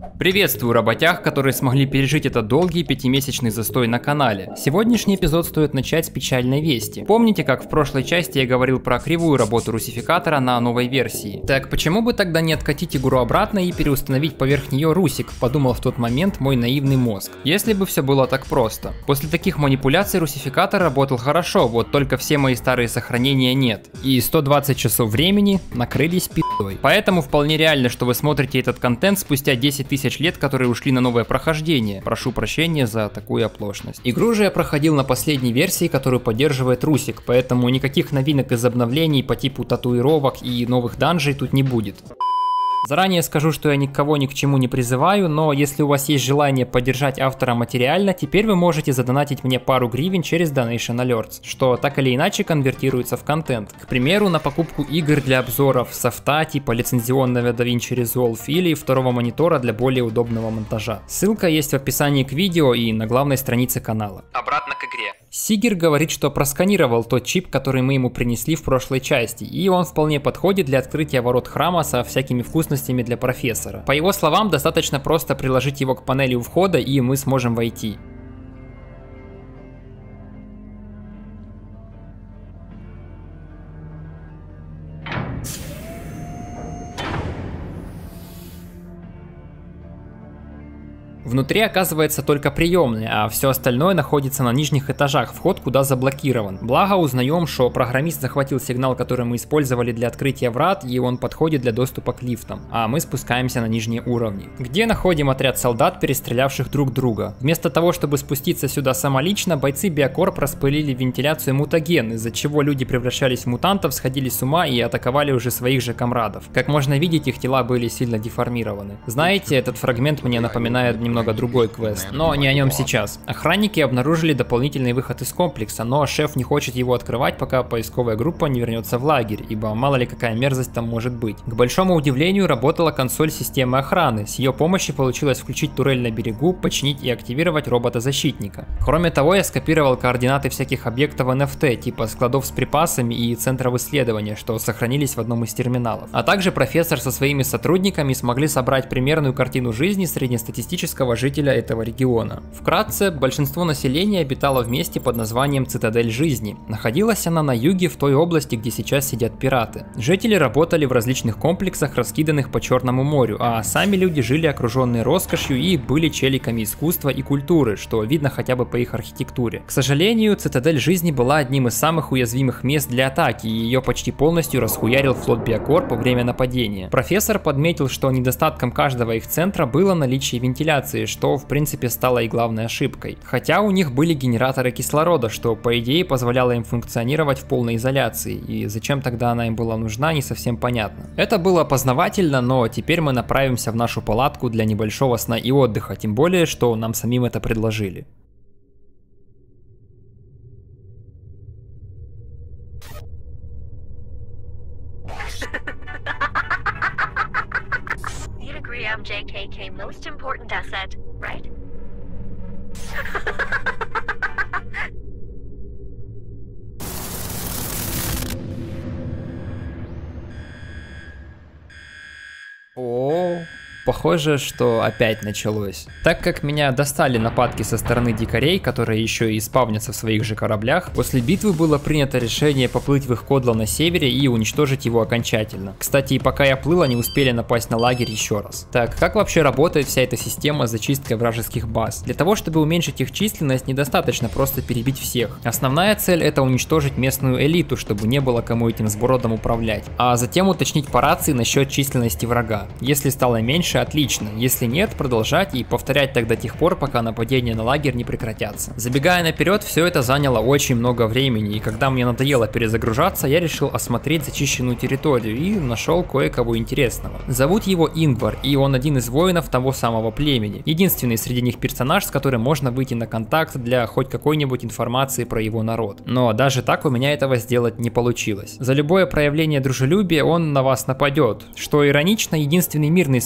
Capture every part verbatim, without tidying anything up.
Приветствую работяг, которые смогли пережить этот долгий пятимесячный застой на канале. Сегодняшний эпизод стоит начать с печальной вести. Помните, как в прошлой части я говорил про кривую работу русификатора на новой версии? Так почему бы тогда не откатить игру обратно и переустановить поверх нее русик, подумал в тот момент мой наивный мозг. Если бы все было так просто. После таких манипуляций русификатор работал хорошо, вот только все мои старые сохранения нет. И сто двадцать часов времени накрылись пи***ой. Поэтому вполне реально, что вы смотрите этот контент спустя десять тысяч лет, которые ушли на новое прохождение. Прошу прощения за такую оплошность. Игру же я проходил на последней версии, которую поддерживает русик, поэтому никаких новинок из обновлений по типу татуировок и новых данжей тут не будет. Заранее скажу, что я никого ни к чему не призываю, но если у вас есть желание поддержать автора материально, теперь вы можете задонатить мне пару гривен через Donation Alerts, что так или иначе конвертируется в контент. К примеру, на покупку игр для обзоров софта типа лицензионного DaVinci Resolve или второго монитора для более удобного монтажа. Ссылка есть в описании к видео и на главной странице канала. Обратно к игре. Сигер говорит, что просканировал тот чип, который мы ему принесли в прошлой части, и он вполне подходит для открытия ворот храма со всякими вкусностями для профессора. По его словам, достаточно просто приложить его к панели у входа, и мы сможем войти. Внутри оказывается только приемная, а все остальное находится на нижних этажах, вход куда заблокирован. Благо узнаем, что программист захватил сигнал, который мы использовали для открытия врат, и он подходит для доступа к лифтам, а мы спускаемся на нижние уровни, где находим отряд солдат, перестрелявших друг друга. Вместо того, чтобы спуститься сюда самолично, бойцы Биокорп распылили в вентиляцию мутаген, из-за чего люди превращались в мутантов, сходили с ума и атаковали уже своих же комрадов. Как можно видеть, их тела были сильно деформированы. Знаете, этот фрагмент мне напоминает немного другой квест, но не о нем сейчас. Охранники обнаружили дополнительный выход из комплекса, но шеф не хочет его открывать, пока поисковая группа не вернется в лагерь, ибо мало ли какая мерзость там может быть. К большому удивлению, работала консоль системы охраны. С ее помощью получилось включить турель на берегу, починить и активировать робота-защитника. Кроме того, я скопировал координаты всяких объектов эн эф ти, типа складов с припасами и центров исследования, что сохранились в одном из терминалов. А также профессор со своими сотрудниками смогли собрать примерную картину жизни среднестатистического жителя этого региона. Вкратце, большинство населения обитало в месте под названием Цитадель Жизни. Находилась она на юге, в той области, где сейчас сидят пираты. Жители работали в различных комплексах, раскиданных по Черному морю, а сами люди жили окруженные роскошью и были челиками искусства и культуры, что видно хотя бы по их архитектуре. К сожалению, Цитадель Жизни была одним из самых уязвимых мест для атаки, и ее почти полностью расхуярил флот Биокорп во время нападения. Профессор подметил, что недостатком каждого их центра было наличие вентиляции, что в принципе стало и главной ошибкой. Хотя у них были генераторы кислорода, что по идее позволяло им функционировать в полной изоляции, и зачем тогда она им была нужна, не совсем понятно. Это было познавательно, но теперь мы направимся в нашу палатку для небольшого сна и отдыха, тем более, что нам самим это предложили. M J K K most important asset, right? О, похоже, что опять началось. Так как меня достали нападки со стороны дикарей, которые еще и спавнятся в своих же кораблях, после битвы было принято решение поплыть в их кодло на севере и уничтожить его окончательно. Кстати, и пока я плыл, они успели напасть на лагерь еще раз. Так, как вообще работает вся эта система с зачисткой вражеских баз? Для того, чтобы уменьшить их численность, недостаточно просто перебить всех. Основная цель — это уничтожить местную элиту, чтобы не было кому этим сбродом управлять. А затем уточнить по рации насчет численности врага. Если стало меньше, отлично. Если нет, продолжать и повторять так до тех пор, пока нападения на лагерь не прекратятся. Забегая наперед, все это заняло очень много времени, и когда мне надоело перезагружаться, я решил осмотреть зачищенную территорию и нашел кое-кого интересного. Зовут его Ингвар, и он один из воинов того самого племени. Единственный среди них персонаж, с которым можно выйти на контакт для хоть какой-нибудь информации про его народ. Но даже так у меня этого сделать не получилось. За любое проявление дружелюбия он на вас нападет, что иронично, единственный мирный способ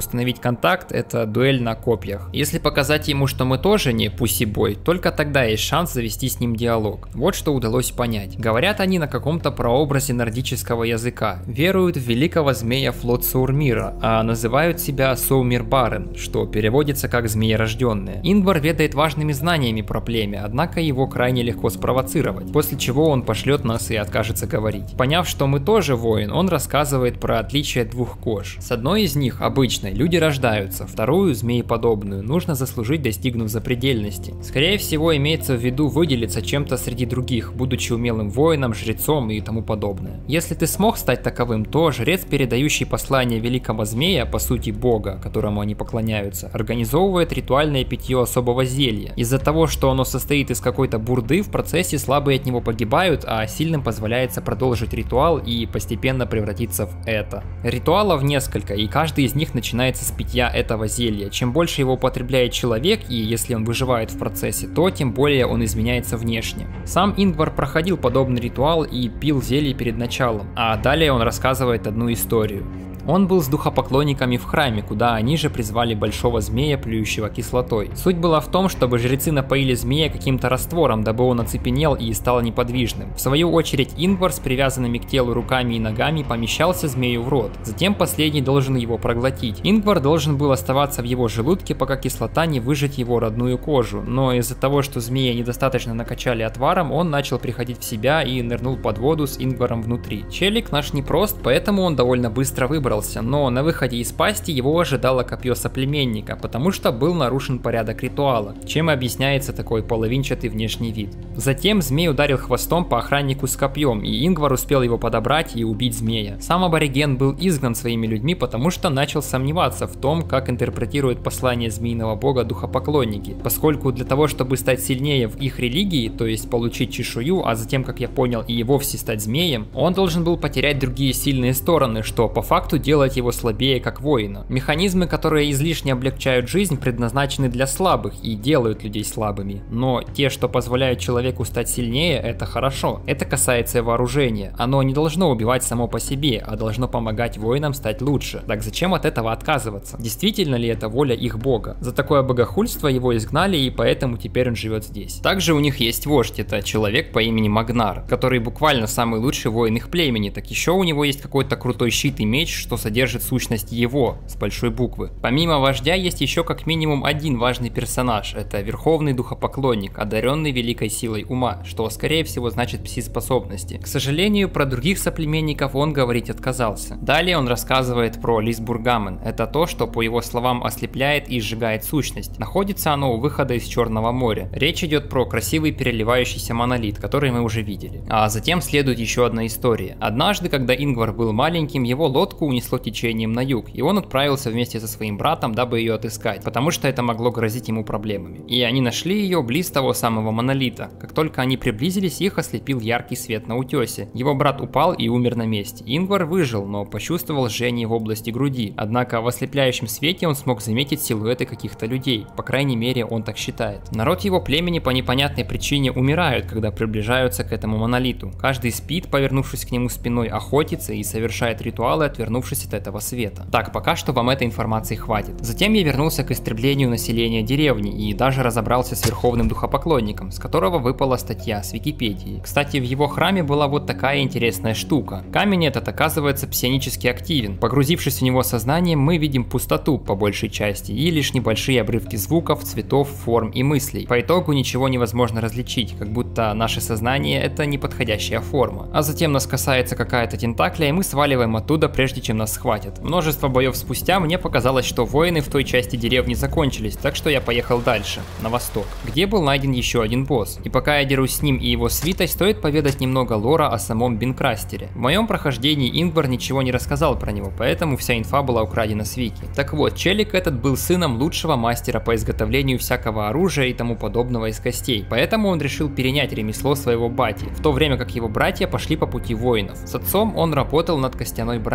установить контакт, это дуэль на копьях. Если показать ему, что мы тоже не пусибой, только тогда есть шанс завести с ним диалог. Вот что удалось понять. Говорят они на каком-то прообразе нордического языка. Веруют в великого змея флот Саурмира, а называют себя Соумирбарен, что переводится как змеерожденные. Ингвар ведает важными знаниями про племя, однако его крайне легко спровоцировать, после чего он пошлет нас и откажется говорить. Поняв, что мы тоже воин, он рассказывает про отличие двух кож. С одной из них, обычной, люди рождаются, вторую, змееподобную, нужно заслужить, достигнув запредельности. Скорее всего, имеется в виду выделиться чем-то среди других, будучи умелым воином, жрецом и тому подобное. Если ты смог стать таковым, то жрец, передающий послание великого змея, по сути бога, которому они поклоняются, организовывает ритуальное питье особого зелья. Из-за того, что оно состоит из какой-то бурды, в процессе слабые от него погибают, а сильным позволяется продолжить ритуал и постепенно превратиться в это. Ритуалов несколько, и каждый из них начинается с питья этого зелья. Чем больше его употребляет человек, и если он выживает в процессе, то тем более он изменяется внешне. Сам Ингвар проходил подобный ритуал и пил зелье перед началом, а далее он рассказывает одну историю. Он был с духопоклонниками в храме, куда они же призвали большого змея, плюющего кислотой. Суть была в том, чтобы жрецы напоили змея каким-то раствором, дабы он оцепенел и стал неподвижным. В свою очередь Ингвар с привязанными к телу руками и ногами помещался змею в рот. Затем последний должен его проглотить. Ингвар должен был оставаться в его желудке, пока кислота не выжжет его родную кожу, но из-за того, что змея недостаточно накачали отваром, он начал приходить в себя и нырнул под воду с Ингваром внутри. Челик наш непрост, поэтому он довольно быстро выбрался. Но на выходе из пасти его ожидало копье соплеменника, потому что был нарушен порядок ритуала, чем и объясняется такой половинчатый внешний вид. Затем змей ударил хвостом по охраннику с копьем, и Ингвар успел его подобрать и убить змея. Сам абориген был изгнан своими людьми, потому что начал сомневаться в том, как интерпретируют послание змеиного бога духопоклонники, поскольку для того, чтобы стать сильнее в их религии, то есть получить чешую, а затем, как я понял, и вовсе стать змеем, он должен был потерять другие сильные стороны, что по факту делать его слабее как воина. Механизмы, которые излишне облегчают жизнь, предназначены для слабых и делают людей слабыми, но те, что позволяют человеку стать сильнее, это хорошо. Это касается вооружения. Оно не должно убивать само по себе, а должно помогать воинам стать лучше. Так зачем от этого отказываться? Действительно ли это воля их бога? За такое богохульство его изгнали, и поэтому теперь он живет здесь. Также у них есть вождь, это человек по имени Магнар, который буквально самый лучший воин их племени, так еще у него есть какой-то крутой щит и меч, что содержит сущность его, с большой буквы. Помимо вождя есть еще как минимум один важный персонаж, это верховный духопоклонник, одаренный великой силой ума, что скорее всего значит пси-способности. К сожалению, про других соплеменников он говорить отказался. Далее он рассказывает про Лисбургамен, это то, что по его словам ослепляет и сжигает сущность. Находится оно у выхода из Черного моря. Речь идет про красивый переливающийся монолит, который мы уже видели. А затем следует еще одна история. Однажды, когда Ингвар был маленьким, его лодку унесло течением на юг, и он отправился вместе со своим братом, дабы ее отыскать, потому что это могло грозить ему проблемами. И они нашли ее близ того самого монолита. Как только они приблизились, их ослепил яркий свет на утесе. Его брат упал и умер на месте. Ингвар выжил, но почувствовал жжение в области груди. Однако в ослепляющем свете он смог заметить силуэты каких-то людей. По крайней мере, он так считает. Народ его племени по непонятной причине умирают, когда приближаются к этому монолиту. Каждый спит, повернувшись к нему спиной, охотится и совершает ритуалы, отвернувшись от этого света. Так, пока что вам этой информации хватит. Затем я вернулся к истреблению населения деревни и даже разобрался с верховным духопоклонником, с которого выпала статья с Википедии. Кстати, в его храме была вот такая интересная штука. Камень этот оказывается псионически активен. Погрузившись в него сознанием, мы видим пустоту по большей части и лишь небольшие обрывки звуков, цветов, форм и мыслей. По итогу ничего невозможно различить, как будто наше сознание это неподходящая форма. А затем нас касается какая-то тентакля, и мы сваливаем оттуда, прежде чем нас схватят. Множество боев спустя мне показалось, что воины в той части деревни закончились, так что я поехал дальше, на восток, где был найден еще один босс. И пока я дерусь с ним и его свитой, стоит поведать немного лора о самом Бинкрастере. В моем прохождении Ингвар ничего не рассказал про него, поэтому вся инфа была украдена с Вики. Так вот, челик этот был сыном лучшего мастера по изготовлению всякого оружия и тому подобного из костей, поэтому он решил перенять ремесло своего бати, в то время как его братья пошли по пути воинов. С отцом он работал над костяной броней, в которой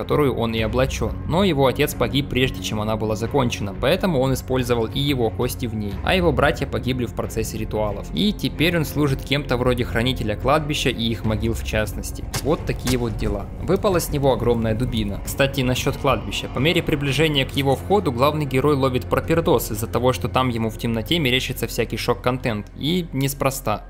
которую он и облачен. Но его отец погиб прежде, чем она была закончена, поэтому он использовал и его кости в ней, а его братья погибли в процессе ритуалов. И теперь он служит кем-то вроде хранителя кладбища и их могил в частности. Вот такие вот дела. Выпала с него огромная дубина. Кстати, насчет кладбища. По мере приближения к его входу главный герой ловит пропердос из-за того, что там ему в темноте мерещится всякий шок-контент. И неспроста.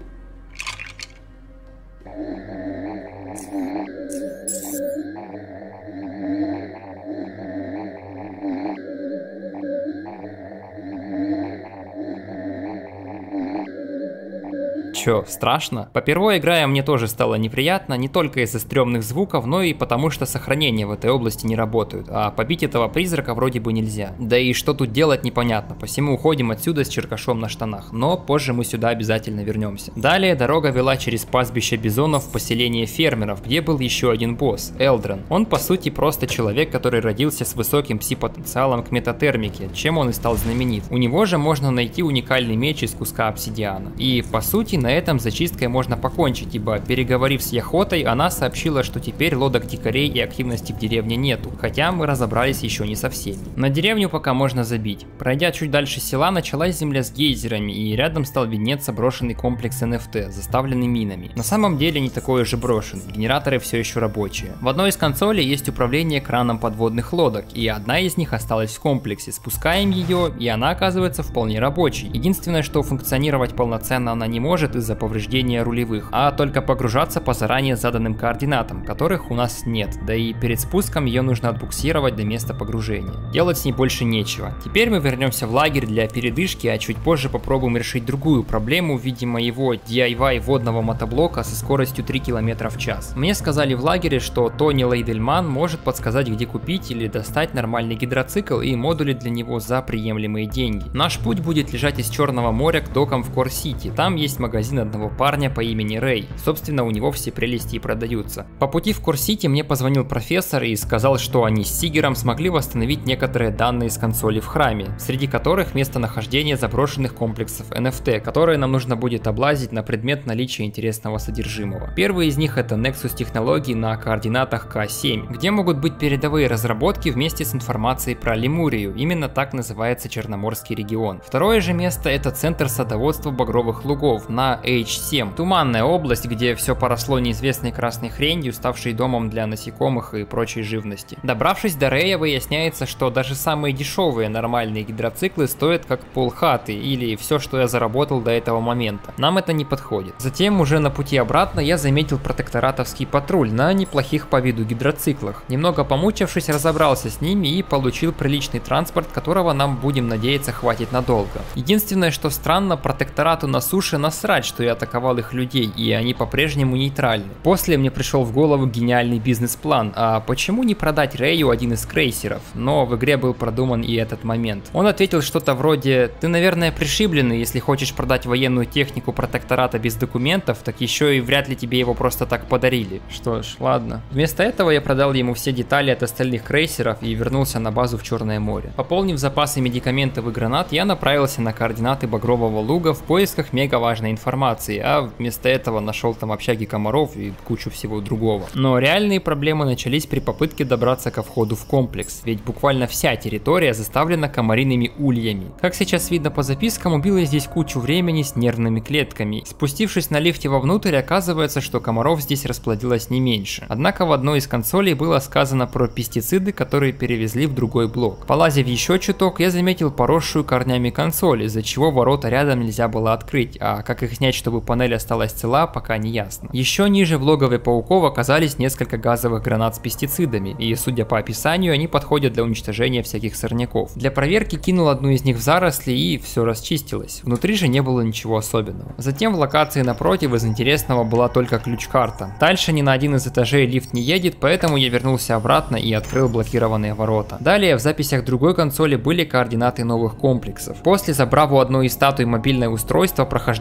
Чё, страшно? Попервой играя мне тоже стало неприятно, не только из-за стрёмных звуков, но и потому что сохранения в этой области не работают, а побить этого призрака вроде бы нельзя. Да и что тут делать непонятно, посему уходим отсюда с черкашом на штанах, но позже мы сюда обязательно вернемся. Далее дорога вела через пастбище бизонов в поселение фермеров, где был еще один босс, Элдрен. Он по сути просто человек, который родился с высоким пси-потенциалом к метатермике, чем он и стал знаменит. У него же можно найти уникальный меч из куска обсидиана. И по сути на этом зачисткой можно покончить, ибо переговорив с Яхотой, она сообщила, что теперь лодок дикарей и активности в деревне нету, хотя мы разобрались еще не со всеми. На деревню пока можно забить. Пройдя чуть дальше села, началась земля с гейзерами, и рядом стал виднеться брошенный комплекс эн эф ти, заставленный минами. На самом деле не такой уж и брошенный, генераторы все еще рабочие. В одной из консолей есть управление краном подводных лодок, и одна из них осталась в комплексе. Спускаем ее, и она оказывается вполне рабочей. Единственное, что функционировать полноценно она не может из-за повреждения рулевых, а только погружаться по заранее заданным координатам, которых у нас нет, да и перед спуском ее нужно отбуксировать до места погружения. Делать с ней больше нечего. Теперь мы вернемся в лагерь для передышки, а чуть позже попробуем решить другую проблему в виде моего ди ай вай водного мотоблока со скоростью три километра в час. Мне сказали в лагере, что Тони Лейдельман может подсказать, где купить или достать нормальный гидроцикл и модули для него за приемлемые деньги. Наш путь будет лежать из Черного моря к докам в Кор-Сити. Там есть магазин одного парня по имени Рэй. Собственно, у него все прелести и продаются. По пути в Кор-Сити мне позвонил профессор и сказал, что они с Сигером смогли восстановить некоторые данные с консоли в храме, среди которых местонахождение заброшенных комплексов эн эф ти, которые нам нужно будет облазить на предмет наличия интересного содержимого. Первый из них это Nexus технологий на координатах ка семь, где могут быть передовые разработки вместе с информацией про Лемурию, именно так называется Черноморский регион. Второе же место это центр садоводства Багровых лугов на эйч семь, туманная область, где все поросло неизвестной красной хренью, ставшей домом для насекомых и прочей живности. Добравшись до Рэя, выясняется, что даже самые дешевые нормальные гидроциклы стоят как полхаты или все, что я заработал до этого момента. Нам это не подходит. Затем уже на пути обратно я заметил протекторатовский патруль на неплохих по виду гидроциклах. Немного помучившись, разобрался с ними и получил приличный транспорт, которого нам, будем надеяться, хватит надолго. Единственное, что странно, протекторату на суше насрать, что я атаковал их людей, и они по-прежнему нейтральны. После мне пришел в голову гениальный бизнес-план, а почему не продать Рэю один из крейсеров? Но в игре был продуман и этот момент. Он ответил что-то вроде: ты, наверное, пришибленный, если хочешь продать военную технику протектората без документов, так еще и вряд ли тебе его просто так подарили. Что ж, ладно. Вместо этого я продал ему все детали от остальных крейсеров и вернулся на базу в Черное море. Пополнив запасы медикаментов и гранат, я направился на координаты Багрового луга в поисках мега важной информации, а вместо этого нашел там общаги комаров и кучу всего другого. Но реальные проблемы начались при попытке добраться ко входу в комплекс, ведь буквально вся территория заставлена комариными ульями. Как сейчас видно по запискам, убил я здесь кучу времени с нервными клетками. Спустившись на лифте вовнутрь, оказывается, что комаров здесь расплодилось не меньше. Однако в одной из консолей было сказано про пестициды, которые перевезли в другой блок. Полазив еще чуток, я заметил поросшую корнями консоль, из-за чего ворота рядом нельзя было открыть, а как их снять, чтобы панель осталась цела, пока не ясно. Еще ниже в логове пауков оказались несколько газовых гранат с пестицидами, и судя по описанию, они подходят для уничтожения всяких сорняков. Для проверки кинул одну из них в заросли, и все расчистилось. Внутри же не было ничего особенного. Затем в локации напротив из интересного была только ключ-карта. Дальше ни на один из этажей лифт не едет, поэтому я вернулся обратно и открыл блокированные ворота. Далее в записях другой консоли были координаты новых комплексов. После, забрав у одной из статуй мобильное устройство, прохождение комплекса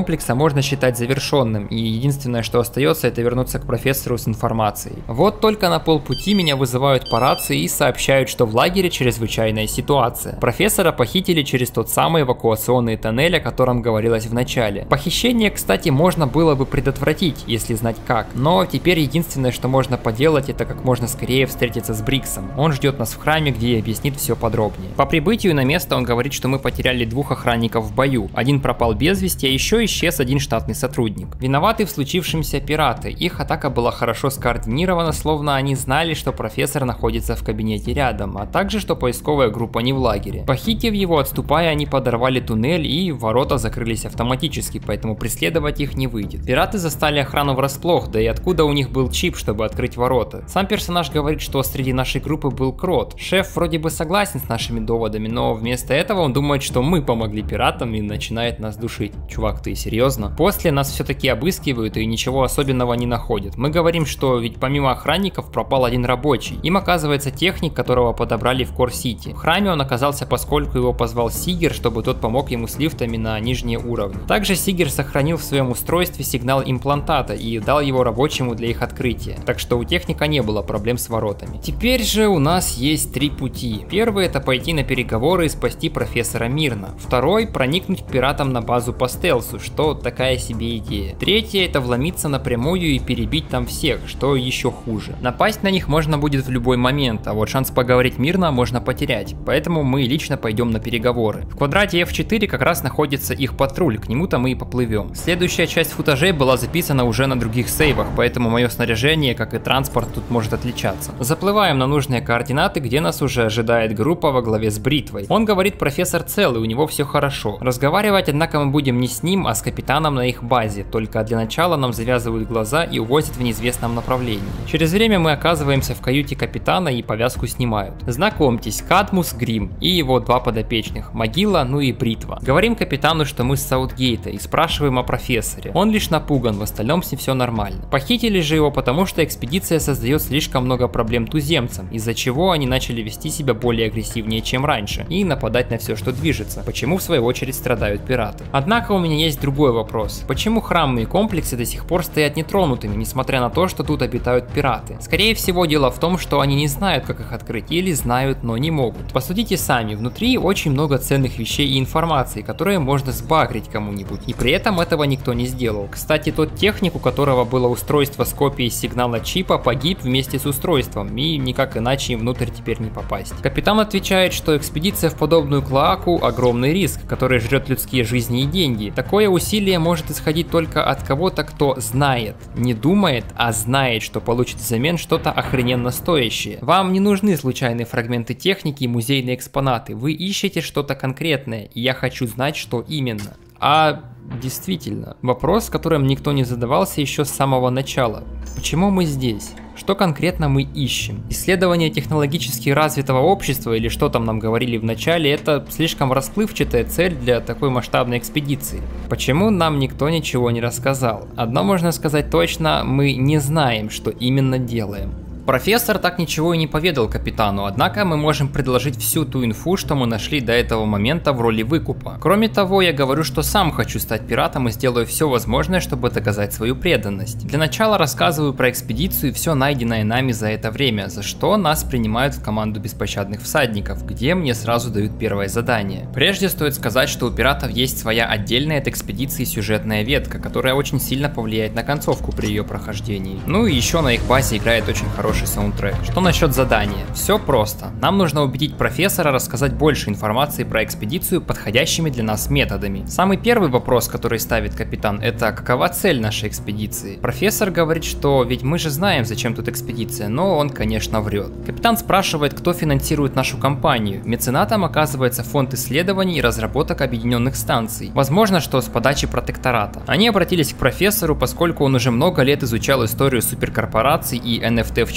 комплекса можно считать завершенным, и единственное, что остается, это вернуться к профессору с информацией. Вот только на полпути меня вызывают по рации и сообщают, что в лагере чрезвычайная ситуация. Профессора похитили через тот самый эвакуационный тоннель, о котором говорилось в начале. Похищение, кстати, можно было бы предотвратить, если знать как, но теперь единственное, что можно поделать, это как можно скорее встретиться с Бриксом. Он ждет нас в храме, где и объяснит все подробнее. По прибытию на место он говорит, что мы потеряли двух охранников в бою. Один пропал без вести, а еще исчез один штатный сотрудник. Виноваты в случившемся пираты. Их атака была хорошо скоординирована, словно они знали, что профессор находится в кабинете рядом, а также, что поисковая группа не в лагере. Похитив его, отступая, они подорвали туннель, и ворота закрылись автоматически, поэтому преследовать их не выйдет. Пираты застали охрану врасплох, да и откуда у них был чип, чтобы открыть ворота? Сам персонаж говорит, что среди нашей группы был Крот. Шеф вроде бы согласен с нашими доводами, но вместо этого он думает, что мы помогли пиратам и начинает нас душить. Чувак, ты серьезно? После нас все-таки обыскивают и ничего особенного не находят. Мы говорим, что ведь помимо охранников пропал один рабочий. Им оказывается техник, которого подобрали в Кор-Сити. В храме он оказался, поскольку его позвал Сигер, чтобы тот помог ему с лифтами на нижние уровни. Также Сигер сохранил в своем устройстве сигнал имплантата и дал его рабочему для их открытия. Так что у техника не было проблем с воротами. Теперь же у нас есть три пути. Первый — это пойти на переговоры и спасти профессора мирно. Второй — проникнуть к пиратам на базу по стелсу, что такая себе идея. Третье — это вломиться напрямую и перебить там всех, что еще хуже. Напасть на них можно будет в любой момент, а вот шанс поговорить мирно можно потерять, поэтому мы лично пойдем на переговоры. В квадрате эф четыре как раз находится их патруль, к нему-то мы и поплывем. Следующая часть футажей была записана уже на других сейвах, поэтому мое снаряжение, как и транспорт, тут может отличаться. Заплываем на нужные координаты, где нас уже ожидает группа во главе с Бритвой. Он говорит, профессор целый, у него все хорошо. Разговаривать, однако, мы будем не с ним, а с капитаном на их базе, только для начала нам завязывают глаза и увозят в неизвестном направлении. Через время мы оказываемся в каюте капитана и повязку снимают. Знакомьтесь, Кадмус Грим и его два подопечных, Могила, ну и Бритва. Говорим капитану, что мы с Саутгейта, и спрашиваем о профессоре. Он лишь напуган, в остальном с ним все нормально. Похитили же его, потому что экспедиция создает слишком много проблем туземцам, из-за чего они начали вести себя более агрессивнее, чем раньше, и нападать на все, что движется, почему в свою очередь страдают пираты. Однако у меня есть другой вопрос. Почему храмные комплексы до сих пор стоят нетронутыми, несмотря на то, что тут обитают пираты? Скорее всего, дело в том, что они не знают, как их открыть, или знают, но не могут. Посудите сами, внутри очень много ценных вещей и информации, которые можно сбагрить кому-нибудь, и при этом этого никто не сделал. Кстати, тот техник, у которого было устройство с копией сигнала чипа, погиб вместе с устройством, и никак иначе им внутрь теперь не попасть. Капитан отвечает, что экспедиция в подобную клоаку — огромный риск, который жрет людские жизни и деньги. Такое усилие может исходить только от кого-то, кто знает, не думает, а знает, что получит взамен что-то охрененно стоящее. Вам не нужны случайные фрагменты техники и музейные экспонаты, вы ищете что-то конкретное, и я хочу знать, что именно. А действительно, вопрос, которым никто не задавался еще с самого начала. Почему мы здесь? Что конкретно мы ищем? Исследование технологически развитого общества, или что там нам говорили в начале, это слишком расплывчатая цель для такой масштабной экспедиции. Почему нам никто ничего не рассказал? Одно можно сказать точно, мы не знаем, что именно делаем. Профессор так ничего и не поведал капитану, однако мы можем предложить всю ту инфу, что мы нашли до этого момента в роли выкупа. Кроме того, я говорю, что сам хочу стать пиратом и сделаю все возможное, чтобы доказать свою преданность. Для начала рассказываю про экспедицию и все найденное нами за это время, за что нас принимают в команду беспощадных всадников, где мне сразу дают первое задание. Прежде стоит сказать, что у пиратов есть своя отдельная от экспедиции сюжетная ветка, которая очень сильно повлияет на концовку при ее прохождении. Ну и еще на их базе играет очень хороший саундтрек. Что насчет задания? Все просто. Нам нужно убедить профессора рассказать больше информации про экспедицию подходящими для нас методами. Самый первый вопрос, который ставит капитан, это какова цель нашей экспедиции? Профессор говорит, что ведь мы же знаем, зачем тут экспедиция, но он, конечно, врет. Капитан спрашивает, кто финансирует нашу компанию. Меценатом оказывается фонд исследований и разработок объединенных станций. Возможно, что с подачи протектората. Они обратились к профессору, поскольку он уже много лет изучал историю суперкорпораций и эн эф ти в частности.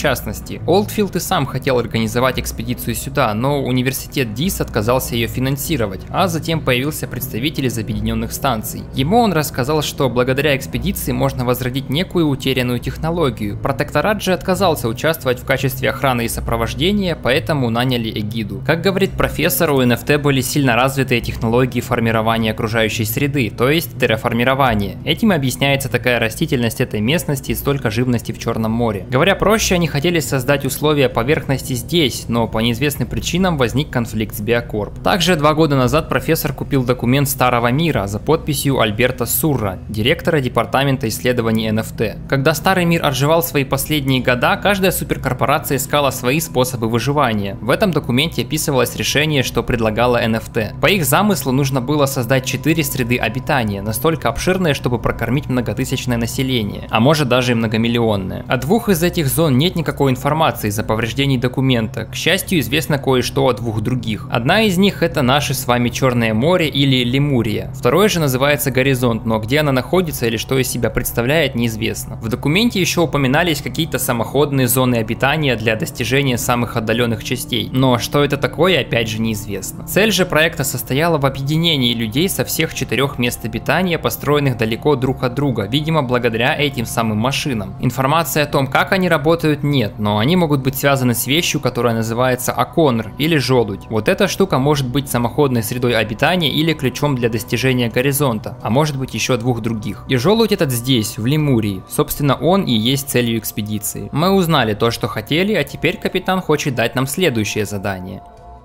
частности. Олдфилд и сам хотел организовать экспедицию сюда, но университет Дис отказался ее финансировать, а затем появился представитель из объединенных станций. Ему он рассказал, что благодаря экспедиции можно возродить некую утерянную технологию. Протекторат же отказался участвовать в качестве охраны и сопровождения, поэтому наняли эгиду. Как говорит профессор, у эн эф ти были сильно развитые технологии формирования окружающей среды, то есть терраформирование. Этим объясняется такая растительность этой местности и столько живности в Черном море. Говоря проще, они хотели создать условия поверхности здесь, но по неизвестным причинам возник конфликт с Биокорп. Также два года назад профессор купил документ Старого Мира за подписью Альберта Сурра, директора департамента исследований эн эф ти. Когда Старый Мир отживал свои последние года, каждая суперкорпорация искала свои способы выживания. В этом документе описывалось решение, что предлагала эн эф ти. По их замыслу нужно было создать четыре среды обитания, настолько обширные, чтобы прокормить многотысячное население, а может даже и многомиллионное. О двух из этих зон нет никакой информации из-за повреждений документа. К счастью, известно кое-что о двух других. Одна из них — это наше с вами Черное море или Лемурия. Второе же называется Горизонт, но где она находится или что из себя представляет, неизвестно. В документе еще упоминались какие-то самоходные зоны обитания для достижения самых отдаленных частей, но что это такое, опять же неизвестно. Цель же проекта состояла в объединении людей со всех четырех мест обитания, построенных далеко друг от друга, видимо благодаря этим самым машинам. Информации о том, как они работают, нет, но они могут быть связаны с вещью, которая называется Аконр или желудь. Вот эта штука может быть самоходной средой обитания или ключом для достижения горизонта, а может быть еще двух других. И желудь этот здесь, в Лемурии. Собственно, он и есть целью экспедиции. Мы узнали то, что хотели, а теперь капитан хочет дать нам следующее задание.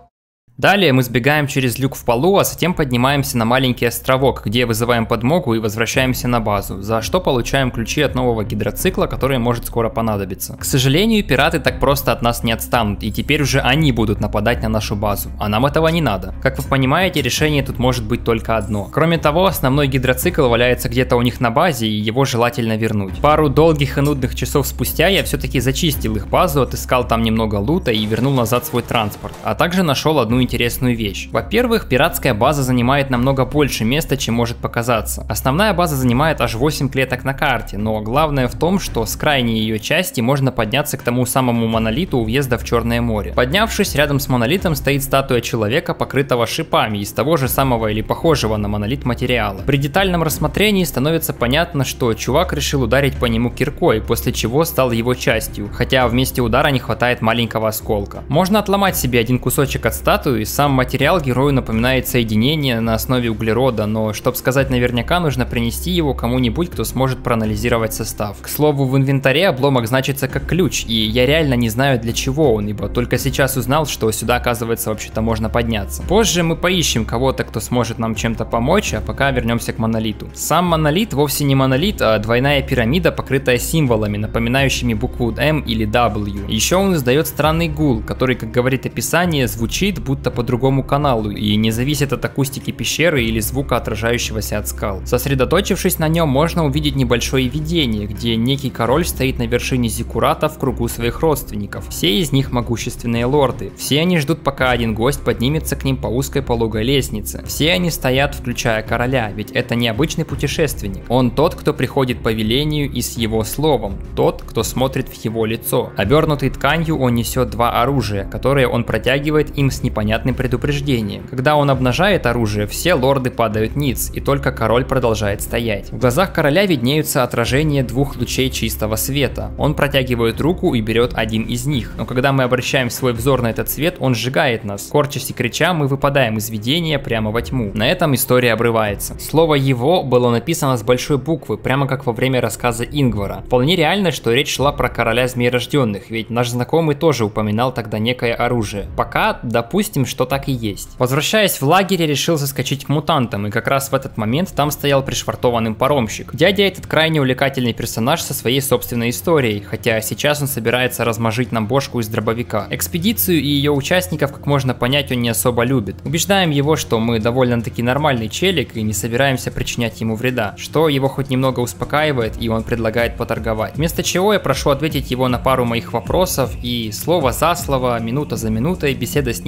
Далее мы сбегаем через люк в полу, а затем поднимаемся на маленький островок, где вызываем подмогу и возвращаемся на базу, за что получаем ключи от нового гидроцикла, который может скоро понадобиться. К сожалению, пираты так просто от нас не отстанут, и теперь уже они будут нападать на нашу базу, а нам этого не надо. Как вы понимаете, решение тут может быть только одно. Кроме того, основной гидроцикл валяется где-то у них на базе, и его желательно вернуть. Пару долгих и нудных часов спустя я все-таки зачистил их базу, отыскал там немного лута и вернул назад свой транспорт, а также нашел одну интересную вещь. Во-первых, пиратская база занимает намного больше места, чем может показаться. Основная база занимает аж восемь клеток на карте, но главное в том, что с крайней ее части можно подняться к тому самому монолиту у въезда в Черное море. Поднявшись, рядом с монолитом стоит статуя человека, покрытого шипами из того же самого или похожего на монолит материала. При детальном рассмотрении становится понятно, что чувак решил ударить по нему киркой, после чего стал его частью, хотя в месте удара не хватает маленького осколка. Можно отломать себе один кусочек от статуи, и сам материал герою напоминает соединение на основе углерода, но чтобы сказать наверняка, нужно принести его кому-нибудь, кто сможет проанализировать состав. К слову, в инвентаре обломок значится как ключ, и я реально не знаю для чего он, ибо только сейчас узнал, что сюда, оказывается, вообще-то можно подняться. Позже мы поищем кого-то, кто сможет нам чем-то помочь, а пока вернемся к монолиту. Сам монолит вовсе не монолит, а двойная пирамида, покрытая символами, напоминающими букву М или W. Еще он издает странный гул, который, как говорит описание, звучит будто по другому каналу и не зависит от акустики пещеры или звука, отражающегося от скал. Сосредоточившись на нем, можно увидеть небольшое видение, где некий король стоит на вершине зиккурата в кругу своих родственников. Все из них могущественные лорды. Все они ждут, пока один гость поднимется к ним по узкой пологой лестнице. Все они стоят, включая короля, ведь это необычный путешественник. Он тот, кто приходит по велению и с его словом, тот, кто смотрит в его лицо. Обернутый тканью, он несет два оружия, которые он протягивает им с непонятным предупреждением. Когда он обнажает оружие, все лорды падают ниц, и только король продолжает стоять. В глазах короля виднеются отражения двух лучей чистого света. Он протягивает руку и берет один из них, но когда мы обращаем свой взор на этот свет, он сжигает нас. Корчась и крича, мы выпадаем из видения прямо во тьму. На этом история обрывается. Слово «его» было написано с большой буквы, прямо как во время рассказа Ингвара. Вполне реально, что речь шла про короля змеерожденных, ведь наш знакомый тоже упоминал тогда некое оружие. Пока допустим, что так и есть. Возвращаясь в лагерь, я решил заскочить к мутантам, и как раз в этот момент там стоял пришвартованный паромщик. Дядя этот крайне увлекательный персонаж со своей собственной историей, хотя сейчас он собирается размажить нам бошку из дробовика. Экспедицию и ее участников, как можно понять, он не особо любит. Убеждаем его, что мы довольно-таки нормальный челик и не собираемся причинять ему вреда, что его хоть немного успокаивает, и он предлагает поторговать. Вместо чего я прошу ответить его на пару моих вопросов, и слово за слово, минута за минутой беседа с ним заняла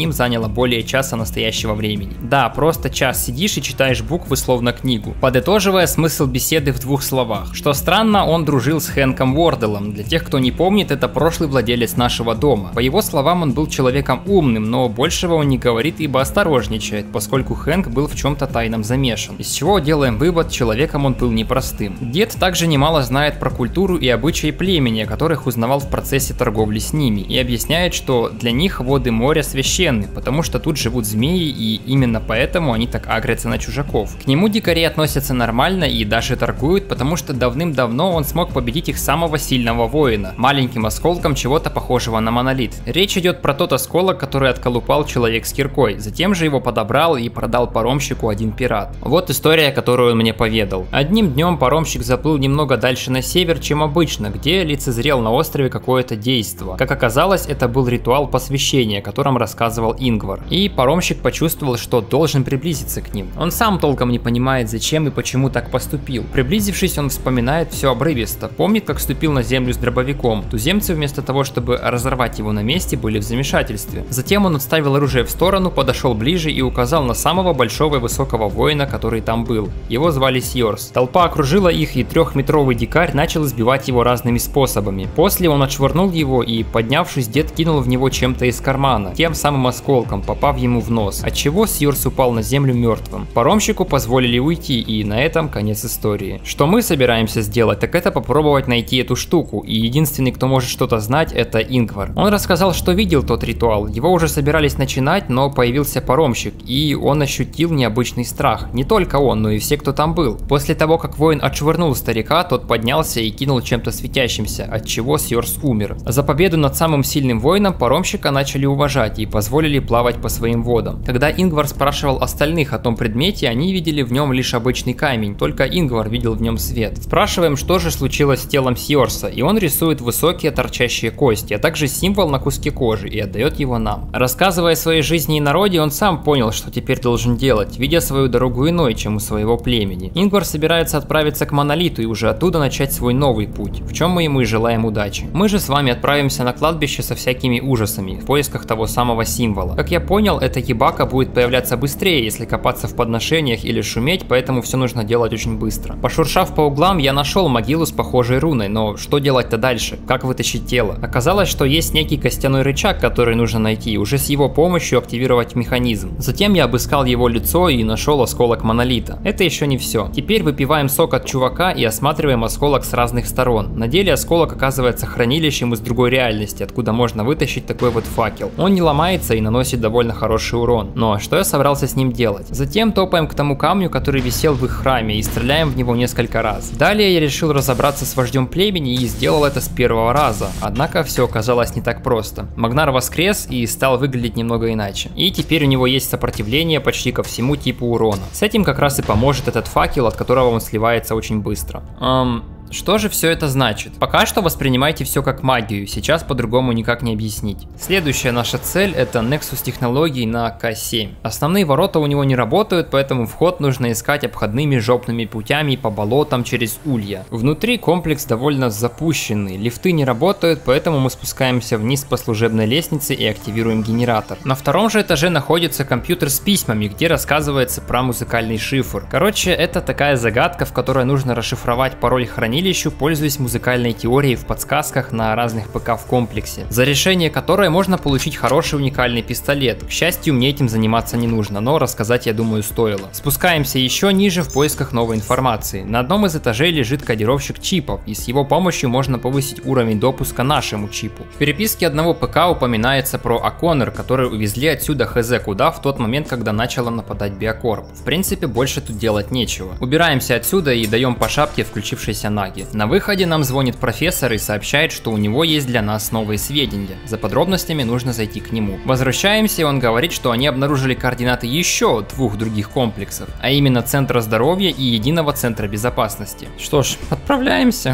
заняло более часа настоящего времени. Да, просто час сидишь и читаешь буквы словно книгу. Подытоживая смысл беседы в двух словах. Что странно, он дружил с Хэнком Уорделом. Для тех, кто не помнит, это прошлый владелец нашего дома. По его словам, он был человеком умным, но большего он не говорит, ибо осторожничает, поскольку Хэнк был в чем-то тайном замешан. Из чего делаем вывод, человеком он был непростым. Дед также немало знает про культуру и обычаи племени, о которых узнавал в процессе торговли с ними, и объясняет, что для них воды моря священны, потому что тут живут змеи, и именно поэтому они так агрятся на чужаков. К нему дикари относятся нормально и даже торгуют, потому что давным-давно он смог победить их самого сильного воина, маленьким осколком чего-то похожего на монолит. Речь идет про тот осколок, который отколупал человек с киркой, затем же его подобрал и продал паромщику один пират. Вот история, которую он мне поведал. Одним днем паромщик заплыл немного дальше на север, чем обычно, где лицезрел на острове какое-то действо. Как оказалось, это был ритуал посвящения, о котором рассказывал Ингвар. И паромщик почувствовал, что должен приблизиться к ним. Он сам толком не понимает, зачем и почему так поступил. Приблизившись, он вспоминает все обрывисто. Помнит, как ступил на землю с дробовиком. Туземцы вместо того, чтобы разорвать его на месте, были в замешательстве. Затем он отставил оружие в сторону, подошел ближе и указал на самого большого и высокого воина, который там был. Его звали Сьорс. Толпа окружила их, и трехметровый дикарь начал избивать его разными способами. После он отшвырнул его и, поднявшись, дед кинул в него чем-то из кармана, тем самым осколком, попав ему в нос, отчего Сьорс упал на землю мертвым. Паромщику позволили уйти, и на этом конец истории. Что мы собираемся сделать, так это попробовать найти эту штуку, и единственный, кто может что-то знать, это Ингвар. Он рассказал, что видел тот ритуал, его уже собирались начинать, но появился паромщик, и он ощутил необычный страх. Не только он, но и все, кто там был. После того, как воин отшвырнул старика, тот поднялся и кинул чем-то светящимся, отчего Сьорс умер. За победу над самым сильным воином паромщика начали уважать и позволили плавать по своим водам. Когда Ингвар спрашивал остальных о том предмете, они видели в нем лишь обычный камень, только Ингвар видел в нем свет. Спрашиваем, что же случилось с телом Сьорса, и он рисует высокие торчащие кости, а также символ на куске кожи и отдает его нам. Рассказывая о своей жизни и народе, он сам понял, что теперь должен делать, видя свою дорогу иной, чем у своего племени. Ингвар собирается отправиться к Монолиту и уже оттуда начать свой новый путь, в чем мы ему и желаем удачи. Мы же с вами отправимся на кладбище со всякими ужасами, в поисках того самого символа. Как я понял, эта ебака будет появляться быстрее, если копаться в подношениях или шуметь, поэтому все нужно делать очень быстро. Пошуршав по углам, я нашел могилу с похожей руной, но что делать-то дальше? Как вытащить тело? Оказалось, что есть некий костяной рычаг, который нужно найти, и уже с его помощью активировать механизм. Затем я обыскал его лицо и нашел осколок монолита. Это еще не все. Теперь выпиваем сок от чувака и осматриваем осколок с разных сторон. На деле осколок оказывается хранилищем из другой реальности, откуда можно вытащить такой вот факел. Он не ломается и наносит довольно хороший урон. Но что я собрался с ним делать? Затем топаем к тому камню, который висел в их храме, и стреляем в него несколько раз. Далее я решил разобраться с вождем племени и сделал это с первого раза. Однако все оказалось не так просто. Магнар воскрес и стал выглядеть немного иначе. И теперь у него есть сопротивление почти ко всему типу урона. С этим как раз и поможет этот факел, от которого он сливается очень быстро. Эм... Что же все это значит? Пока что воспринимайте все как магию, сейчас по-другому никак не объяснить. Следующая наша цель — это Nexus технологий на К семь. Основные ворота у него не работают, поэтому вход нужно искать обходными жопными путями по болотам через улья. Внутри комплекс довольно запущенный, лифты не работают, поэтому мы спускаемся вниз по служебной лестнице и активируем генератор. На втором же этаже находится компьютер с письмами, где рассказывается про музыкальный шифр. Короче, это такая загадка, в которой нужно расшифровать пароль хранилища, пользуясь музыкальной теорией в подсказках на разных ПК в комплексе, за решение которой можно получить хороший уникальный пистолет. К счастью, мне этим заниматься не нужно, но рассказать, я думаю, стоило. Спускаемся еще ниже в поисках новой информации. На одном из этажей лежит кодировщик чипов, и с его помощью можно повысить уровень допуска нашему чипу. В переписке одного ПК упоминается про О'Коннор, который увезли отсюда хз куда в тот момент, когда начало нападать Биокорп. В принципе, больше тут делать нечего. Убираемся отсюда и даем по шапке включившейся Наги. На выходе нам звонит профессор и сообщает, что у него есть для нас новые сведения. За подробностями нужно зайти к нему. Возвращаемся, и он говорит, что они обнаружили координаты еще двух других комплексов, а именно Центра здоровья и Единого Центра безопасности. Что ж, отправляемся.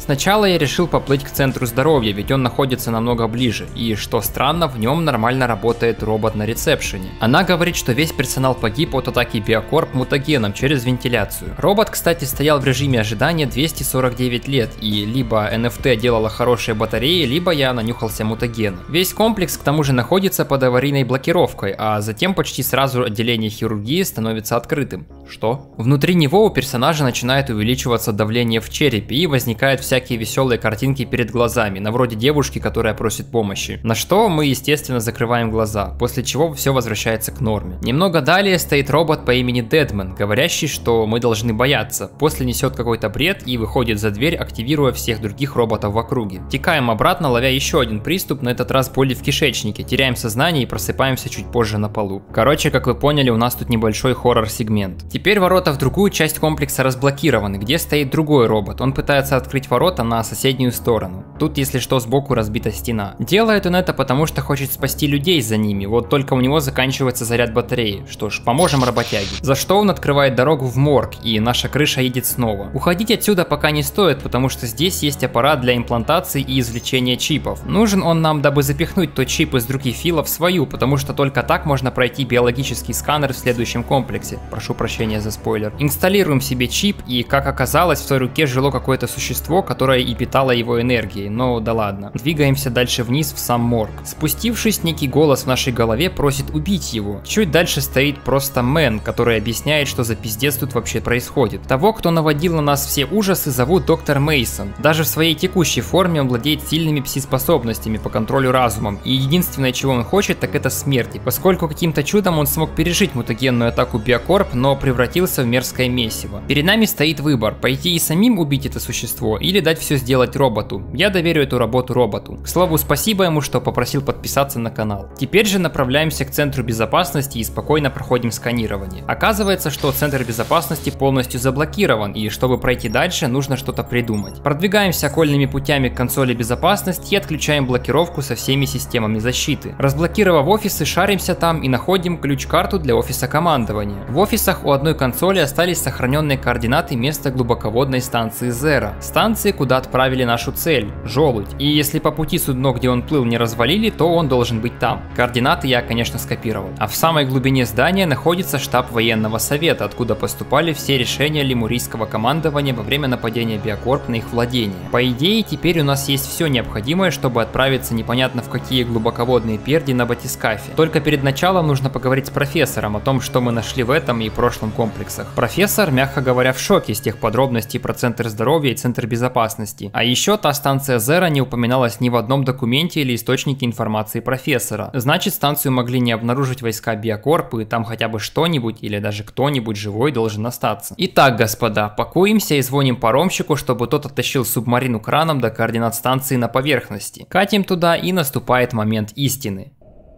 Сначала я решил поплыть к центру здоровья, ведь он находится намного ближе, и, что странно, в нем нормально работает робот на ресепшене. Она говорит, что весь персонал погиб от атаки Биокорп мутагеном через вентиляцию. Робот, кстати, стоял в режиме ожидания двести сорок девять лет, и либо эн эф ти делала хорошие батареи, либо я нанюхался мутагена. Весь комплекс к тому же находится под аварийной блокировкой, а затем почти сразу отделение хирургии становится открытым. Что? Внутри него у персонажа начинает увеличиваться давление в черепе и возникают всякие веселые картинки перед глазами, на вроде девушки, которая просит помощи. На что мы, естественно, закрываем глаза, после чего все возвращается к норме. Немного далее стоит робот по имени Дедман, говорящий, что мы должны бояться. После несет какой-то бред и выходит за дверь, активируя всех других роботов в округе. Текаем обратно, ловя еще один приступ, на этот раз боли в кишечнике, теряем сознание и просыпаемся чуть позже на полу. Короче, как вы поняли, у нас тут небольшой хоррор-сегмент. Теперь ворота в другую часть комплекса разблокированы, где стоит другой робот. Он пытается открыть ворота на соседнюю сторону. Тут, если что, сбоку разбита стена. Делает он это потому, что хочет спасти людей за ними, вот только у него заканчивается заряд батареи. Что ж, поможем работяге. За что он открывает дорогу в морг, и наша крыша едет снова. Уходить отсюда пока не стоит, потому что здесь есть аппарат для имплантации и извлечения чипов. Нужен он нам, дабы запихнуть тот чип из руки Фила в свою, потому что только так можно пройти биологический сканер в следующем комплексе. Прошу прощения за спойлер. Инсталируем себе чип, и как оказалось, в той руке жило какое-то существо, которое и питало его энергией, но да ладно. Двигаемся дальше вниз в сам морг. Спустившись, некий голос в нашей голове просит убить его. Чуть дальше стоит просто Мэн, который объясняет, что за пиздец тут вообще происходит. Того, кто наводил на нас все ужасы, зовут доктор Мейсон. Даже в своей текущей форме он владеет сильными пси-способностями по контролю разумом, и единственное, чего он хочет, так это смерти, поскольку каким-то чудом он смог пережить мутагенную атаку Биокорп, но превратился в мерзкое месиво. Перед нами стоит выбор: пойти и самим убить это существо, или дать все сделать роботу. Я доверю эту работу роботу. К слову, спасибо ему, что попросил подписаться на канал. Теперь же направляемся к центру безопасности и спокойно проходим сканирование. Оказывается, что центр безопасности полностью заблокирован, и чтобы пройти дальше, нужно что-то придумать. Продвигаемся окольными путями к консоли безопасности и отключаем блокировку со всеми системами защиты. Разблокировав офисы, шаримся там и находим ключ-карту для офиса командования. В офисах у одной консоли остались сохраненные координаты места глубоководной станции Зера. Станции, куда отправили нашу цель – Желудь. И если по пути судно, где он плыл, не развалили, то он должен быть там. Координаты я, конечно, скопировал. А в самой глубине здания находится штаб военного совета, откуда поступали все решения лемурийского командования во время нападения Биокорп на их владения. По идее, теперь у нас есть все необходимое, чтобы отправиться непонятно в какие глубоководные перди на батискафе. Только перед началом нужно поговорить с профессором о том, что мы нашли в этом и прошлом комплексах. Профессор, мягко говоря, в шоке с тех подробностей про центр здоровья и центр безопасности. А еще та станция Зера не упоминалась ни в одном документе или источнике информации профессора. Значит, станцию могли не обнаружить войска Биокорп, и там хотя бы что-нибудь или даже кто-нибудь живой должен остаться. Итак, господа, пакуемся и звоним паромщику, чтобы тот оттащил субмарину краном до координат станции на поверхности. Катим туда, и наступает момент истины.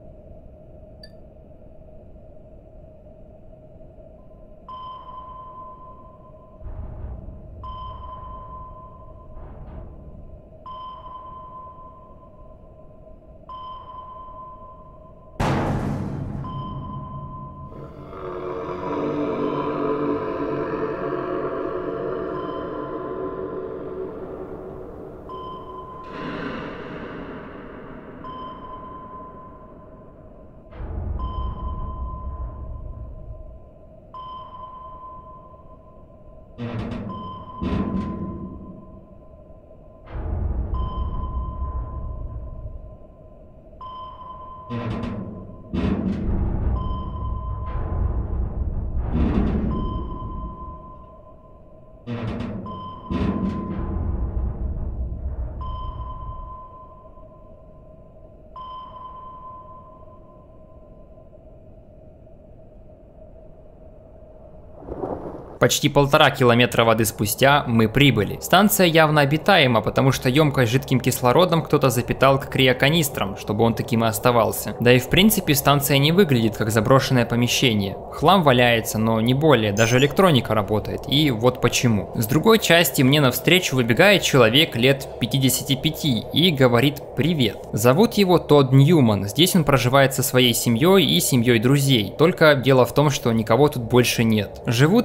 Почти полтора километра воды спустя мы прибыли. Станция явно обитаема, потому что емкость жидким кислородом кто-то запитал к криоканистрам, чтобы он таким и оставался. Да и в принципе станция не выглядит как заброшенное помещение. Хлам валяется, но не более, даже электроника работает. И вот почему. С другой части мне навстречу выбегает человек лет пятидесяти пяти и говорит привет. Зовут его Тодд Ньюман. Здесь он проживает со своей семьей и семьей друзей. Только дело в том, что никого тут больше нет. Живут они все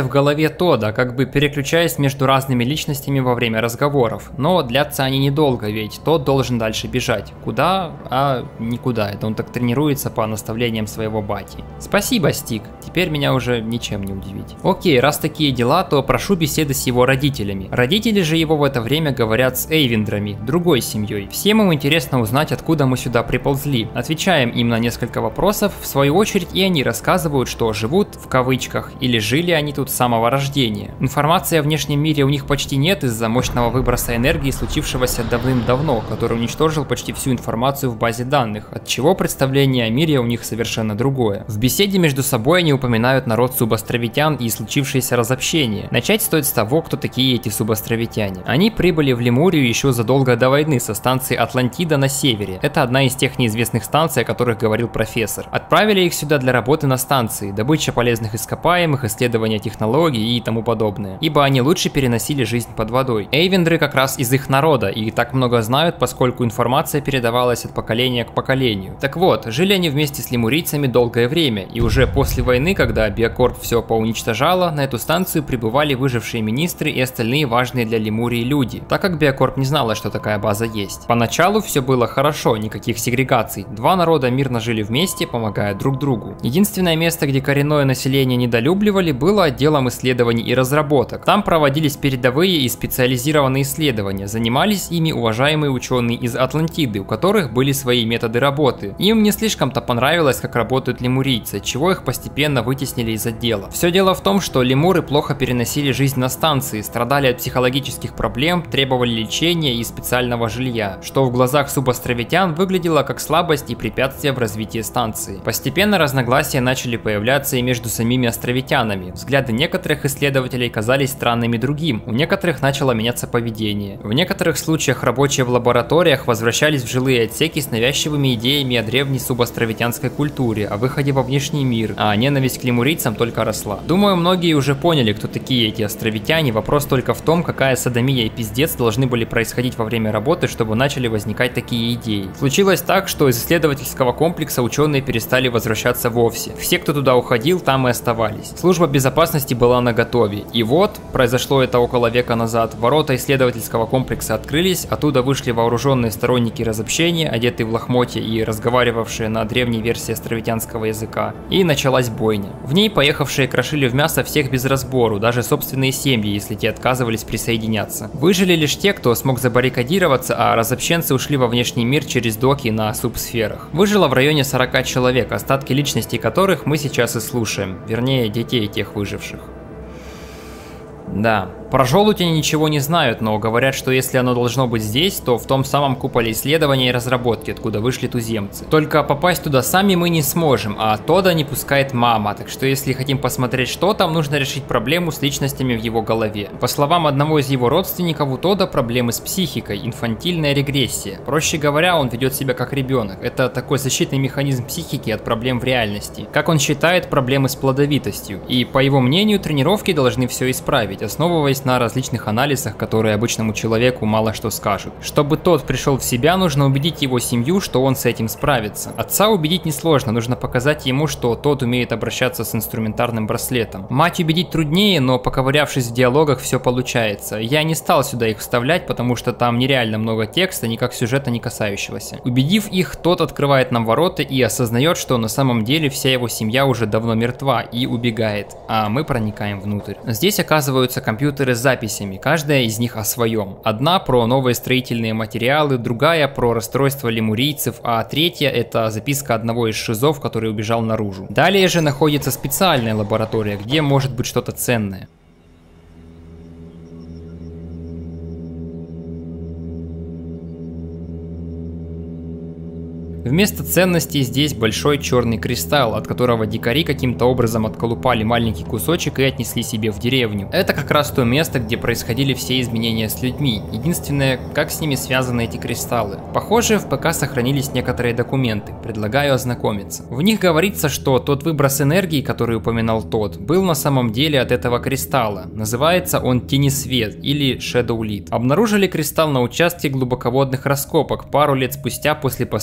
в голове Тодда, как бы переключаясь между разными личностями во время разговоров. Но длятся они недолго, ведь Тодд должен дальше бежать. Куда? А никуда. Это он так тренируется по наставлениям своего бати. Спасибо, Стик. Теперь меня уже ничем не удивить. Окей, раз такие дела, то прошу беседы с его родителями. Родители же его в это время говорят с Эйвендрами, другой семьей. Всем им интересно узнать, откуда мы сюда приползли. Отвечаем им на несколько вопросов, в свою очередь и они рассказывают, что живут в кавычках или жили они тут с самого рождения. Информации о внешнем мире у них почти нет из-за мощного выброса энергии, случившегося давным-давно, который уничтожил почти всю информацию в базе данных, от чего представление о мире у них совершенно другое. В беседе между собой они упоминают народ субостровитян и случившееся разобщение. Начать стоит с того, кто такие эти субостровитяне. Они прибыли в Лемурию еще задолго до войны со станции Атлантида на севере. Это одна из тех неизвестных станций, о которых говорил профессор. Отправили их сюда для работы на станции, добыча полезных ископаемых, исследования технологий и тому подобное. Ибо они лучше переносили жизнь под водой. Эйвендры как раз из их народа и так много знают, поскольку информация передавалась от поколения к поколению. Так вот, жили они вместе с лемурийцами долгое время, и уже после войны, когда Биокорп все поуничтожала, на эту станцию прибывали выжившие министры и остальные важные для Лемурии люди, так как Биокорп не знала, что такая база есть. Поначалу все было хорошо, никаких сегрегаций. Два народа мирно жили вместе, помогая друг другу. Единственное место, где коренное население недолюбливали, было отделом исследований и разработок. Там проводились передовые и специализированные исследования, занимались ими уважаемые ученые из Атлантиды, у которых были свои методы работы. Им не слишком-то понравилось, как работают лемурийцы, чего их постепенно вытеснили из отдела. Все дело в том, что лемуры плохо переносили жизнь на станции, страдали от психологических проблем, требовали лечения и специального жилья, что в глазах субостровитян выглядело как слабость и препятствие в развитии станции. Постепенно разногласия начали появляться и между самими островитянами. Взгляды некоторых исследователей казались странными другим, у некоторых начало меняться поведение. В некоторых случаях рабочие в лабораториях возвращались в жилые отсеки с навязчивыми идеями о древней субостровитянской культуре, о выходе во внешний мир, а ненависть к лемурийцам только росла. Думаю, многие уже поняли, кто такие эти островитяне, вопрос только в том, какая содомия и пиздец должны были происходить во время работы, чтобы начали возникать такие идеи. Случилось так, что из исследовательского комплекса ученые перестали возвращаться вовсе. Все, кто туда уходил, там и оставались. Служба безопасности была наготове. И вот, произошло это около века назад, ворота исследовательского комплекса открылись, оттуда вышли вооруженные сторонники разобщения, одетые в лохмотья и разговаривавшие на древней версии островитянского языка. И началась бойня. В ней поехавшие крошили в мясо всех без разбору, даже собственные семьи, если те отказывались присоединяться. Выжили лишь те, кто смог забаррикадироваться, а разобщенцы ушли во внешний мир через доки на субсферах. Выжило в районе сорока человек, остатки личностей которых мы сейчас и слушаем, вернее, детей тех выживших. Да. Про желудь они ничего не знают, но говорят, что если оно должно быть здесь, то в том самом куполе исследования и разработки, откуда вышли туземцы. Только попасть туда сами мы не сможем, а Тодда не пускает мама, так что если хотим посмотреть, что там, нужно решить проблему с личностями в его голове. По словам одного из его родственников, у Тодда проблемы с психикой, инфантильная регрессия. Проще говоря, он ведет себя как ребенок. Это такой защитный механизм психики от проблем в реальности. Как он считает, проблемы с плодовитостью. И по его мнению, тренировки должны все исправить, основываясь на различных анализах, которые обычному человеку мало что скажут. Чтобы тот пришел в себя, нужно убедить его семью, что он с этим справится. Отца убедить несложно, нужно показать ему, что тот умеет обращаться с инструментарным браслетом. Мать убедить труднее, но поковырявшись в диалогах, все получается. Я не стал сюда их вставлять, потому что там нереально много текста, никак сюжета не касающегося. Убедив их, тот открывает нам ворота и осознает, что на самом деле вся его семья уже давно мертва и убегает, а мы проникаем внутрь. Здесь оказываются компьютеры с записями, каждая из них о своем. Одна про новые строительные материалы, другая про расстройство лемурийцев, а третья это записка одного из шизов, который убежал наружу. Далее же находится специальная лаборатория, где может быть что-то ценное. Вместо ценностей здесь большой черный кристалл, от которого дикари каким-то образом отколупали маленький кусочек и отнесли себе в деревню. Это как раз то место, где происходили все изменения с людьми. Единственное, как с ними связаны эти кристаллы. Похоже, в ПК сохранились некоторые документы. Предлагаю ознакомиться. В них говорится, что тот выброс энергии, который упоминал Тодд, был на самом деле от этого кристалла. Называется он Тенесвет или Shadow Lead. Обнаружили кристалл на участке глубоководных раскопок пару лет спустя после постройки этого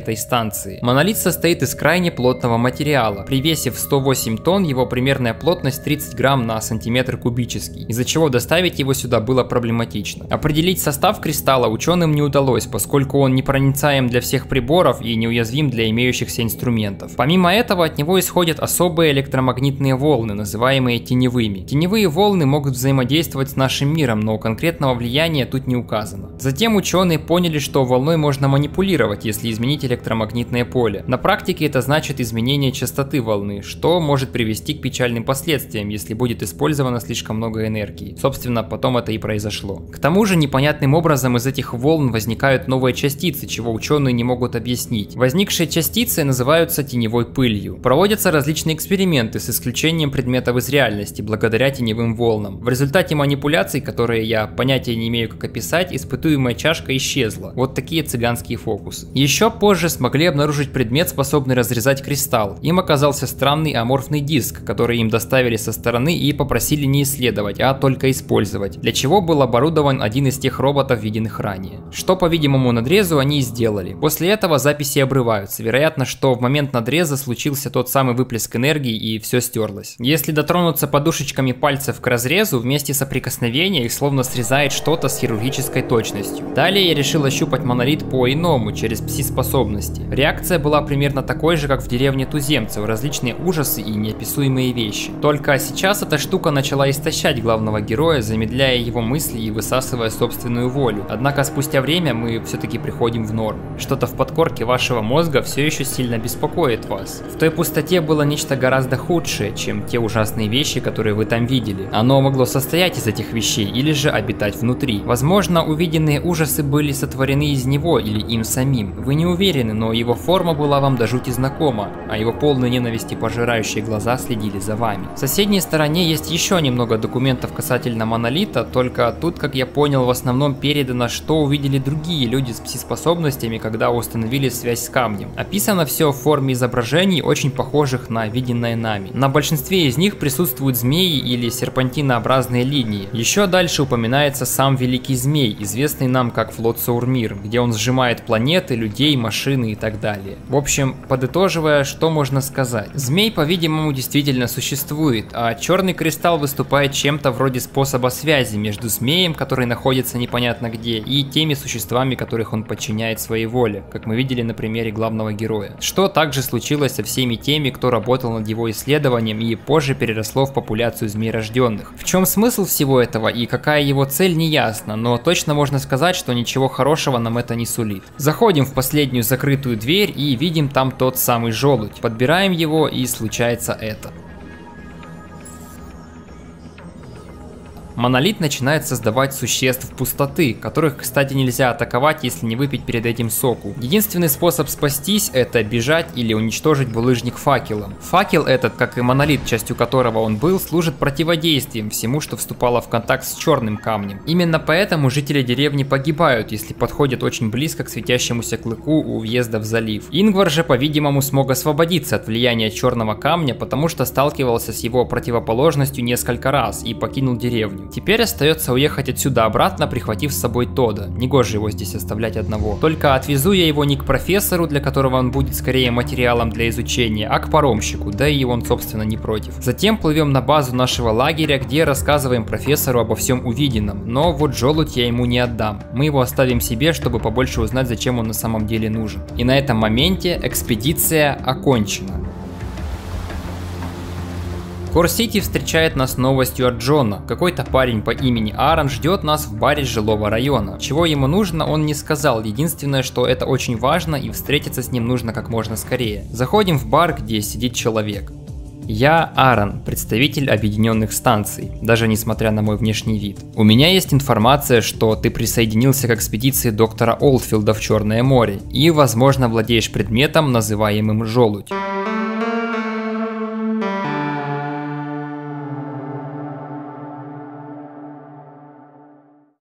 этой станции. Монолит состоит из крайне плотного материала. При весе в сто восемь тонн его примерная плотность тридцать грамм на сантиметр кубический, из-за чего доставить его сюда было проблематично. Определить состав кристалла ученым не удалось, поскольку он непроницаем для всех приборов и неуязвим для имеющихся инструментов. Помимо этого, от него исходят особые электромагнитные волны, называемые теневыми. Теневые волны могут взаимодействовать с нашим миром, но конкретного влияния тут не указано. Затем ученые поняли, что волной можно манипулировать, если изменить электромагнитное поле. На практике это значит изменение частоты волны, что может привести к печальным последствиям, если будет использовано слишком много энергии. Собственно, потом это и произошло. К тому же, непонятным образом из этих волн возникают новые частицы, чего ученые не могут объяснить. Возникшие частицы называются теневой пылью. Проводятся различные эксперименты с исключением предметов из реальности, благодаря теневым волнам. В результате манипуляций, которые я понятия не имею как описать, испытуемая чашка исчезла. Вот такие цыганские фокусы. Еще позже смогли обнаружить предмет, способный разрезать кристалл. Им оказался странный аморфный диск, который им доставили со стороны и попросили не исследовать, а только использовать, для чего был оборудован один из тех роботов, виденных ранее. Что, по-видимому, надрезу они и сделали. После этого записи обрываются. Вероятно, что в момент надреза случился тот самый выплеск энергии и все стерлось. Если дотронуться подушечками пальцев к разрезу, вместе соприкосновения их словно срезает что-то с хирургической точностью. Далее я решил ощупать монолит по-иному, через пси-способности. Реакция была примерно такой же, как в деревне туземцев, различные ужасы и неописуемые вещи. Только сейчас эта штука начала истощать главного героя, замедляя его мысли и высасывая собственную волю. Однако спустя время мы все-таки приходим в норму. Что-то в подкорке вашего мозга все еще сильно беспокоит вас. В той пустоте было нечто гораздо худшее, чем те ужасные вещи, которые вы там видели. Оно могло состоять из этих вещей или же обитать внутри. Возможно, увиденные ужасы были сотворены из него или им самим. Вы не уверены, но его форма была вам до жути знакома, а его полные ненависти пожирающие глаза следили за вами. В соседней стороне есть еще немного документов касательно монолита, только тут, как я понял, в основном передано, что увидели другие люди с пси-способностями, когда установили связь с камнем. Описано все в форме изображений, очень похожих на виденное нами. На большинстве из них присутствуют змеи или серпантинообразные линии. Еще дальше упоминается сам Великий Змей, известный нам как флот Саурмир, где он сжимает планеты, людей, машины и так далее. В общем, подытоживая, что можно сказать? Змей, по-видимому, действительно существует, а черный кристалл выступает чем-то вроде способа связи между змеем, который находится непонятно где, и теми существами, которых он подчиняет своей воле, как мы видели на примере главного героя. Что также случилось со всеми теми, кто работал над его исследованием и позже переросло в популяцию змеерожденных. В чем смысл всего этого и какая его цель, не ясно, но точно можно сказать, что ничего хорошего нам это не сулит. Заходим в последнюю закрытую дверь и видим там тот самый желудь. Подбираем его, и случается это. Монолит начинает создавать существ пустоты, которых, кстати, нельзя атаковать, если не выпить перед этим соку. Единственный способ спастись — это бежать или уничтожить булыжник факелом. Факел этот, как и монолит, частью которого он был, служит противодействием всему, что вступало в контакт с черным камнем. Именно поэтому жители деревни погибают, если подходят очень близко к светящемуся клыку у въезда в залив. Ингвар же, по-видимому, смог освободиться от влияния черного камня, потому что сталкивался с его противоположностью несколько раз и покинул деревню. Теперь остается уехать отсюда обратно, прихватив с собой Тода. Негоже его здесь оставлять одного. Только отвезу я его не к профессору, для которого он будет скорее материалом для изучения, а к паромщику, да и он, собственно, не против. Затем плывем на базу нашего лагеря, где рассказываем профессору обо всем увиденном. Но вот желудь я ему не отдам. Мы его оставим себе, чтобы побольше узнать, зачем он на самом деле нужен. И на этом моменте экспедиция окончена. Кор-Сити встречает нас новостью от Джона. Какой-то парень по имени Аарон ждет нас в баре жилого района. Чего ему нужно, он не сказал. Единственное, что это очень важно, и встретиться с ним нужно как можно скорее. Заходим в бар, где сидит человек. Я Аарон, представитель объединенных станций, даже несмотря на мой внешний вид. У меня есть информация, что ты присоединился к экспедиции доктора Олдфилда в Черное море и, возможно, владеешь предметом, называемым желудь.